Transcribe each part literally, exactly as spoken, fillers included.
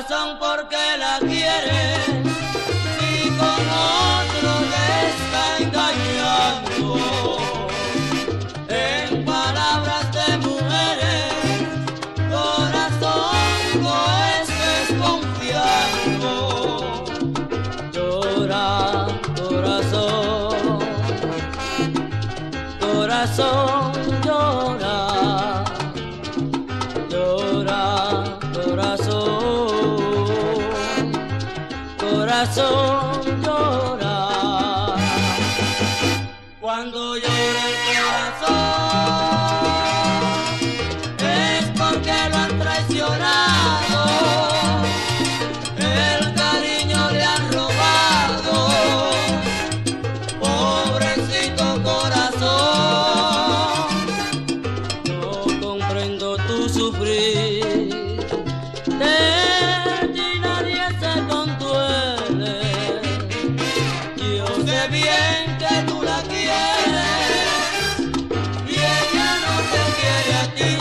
corazón porque la quiere, si con otro te está engañando, en palabras de mujeres, corazón no estés confiando. Llora, corazón, corazón llora, llora, corazón, corazón llora. Cuando llora el corazón es porque lo han traicionado, el cariño le han robado, pobrecito corazón. No comprendo tu sufrir, de ti nadie se conduele. Yo sé bien que tú la quieres y ella no te quiere a ti.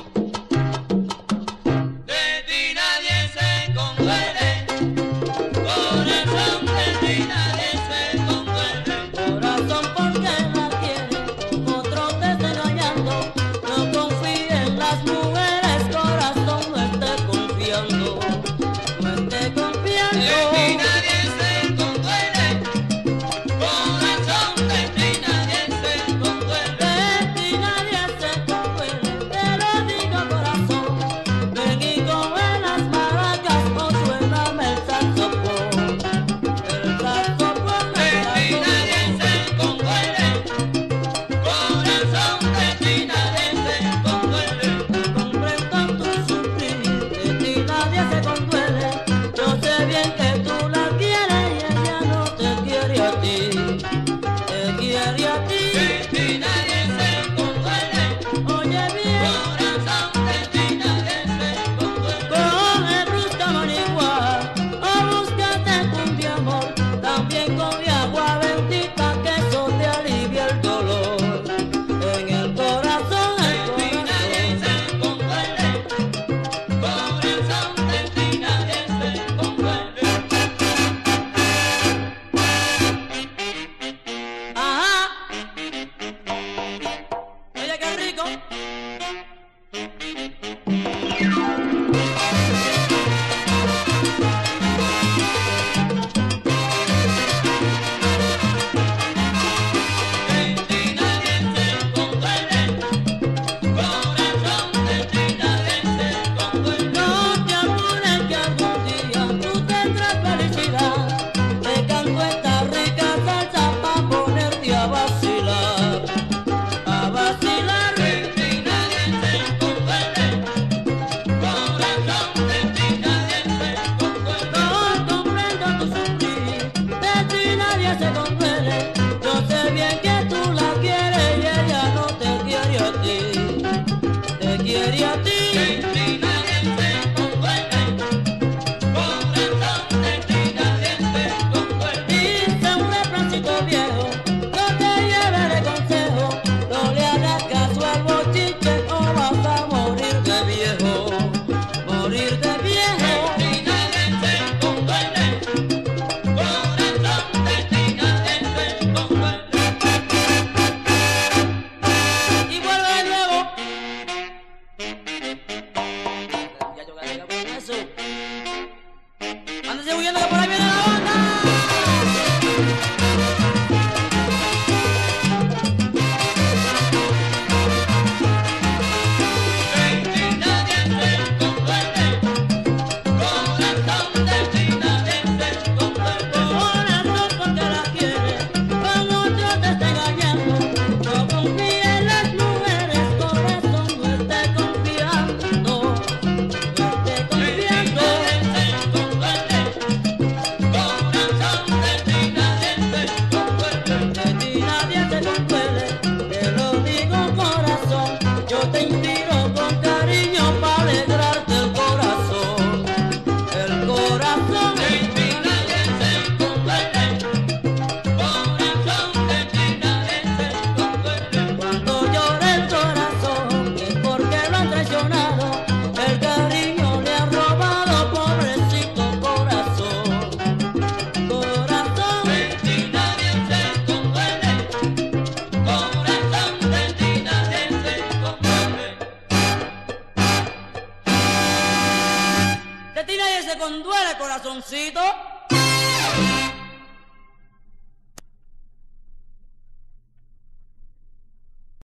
De ti nadie se conduele, corazón, de ti nadie se conduele. Corazón porque la quiere, con otro te está engañando. No confíe en las mujeres, corazón, no esté confiando, no esté confiando. De ti nadie se conduele, corazón, de ti nadie se conduele. De ti nadie se conduele, te lo digo corazón. Ven y coge las maracas o suéname el saxofón, el saxofón, el De ti nadie se conduele, corazón, de ti nadie se conduele. Comprendo tu sufrir, de ti nadie se conduele. Yo sé bien que tú la quieres y ella no te quiere a ti, te quiere a ti. De ti nadie se conduele, oye bien, corazón, de ti nadie se conduele. Coge busca marihuana o búscate cumbia amor, también coge agua bendita que eso te alivia el dolor. En el corazón, el De ti nadie se conduele, corazón, de ti nadie se conduele. Ajá. Oye, qué rico. De ti nadie se conduele, corazón, de ti nadie se conduele. No te apures que algún día tú tendrás felicidad. Te canto esta rica salsa pa' ponerte a vacilar, a vacilar. De ti nadie se conduele, corazón, de ti nadie se conduele. No comprendo tu sufrir, de ti nadie se conduele. Yo sé bien que tú la quieres y ella no te quiere a ti, te quiere a ti. De ti nadie se conduele, corazón, de ti nadie se conduele. Dice un refrancito viejo, no te lleves duele, corazoncito.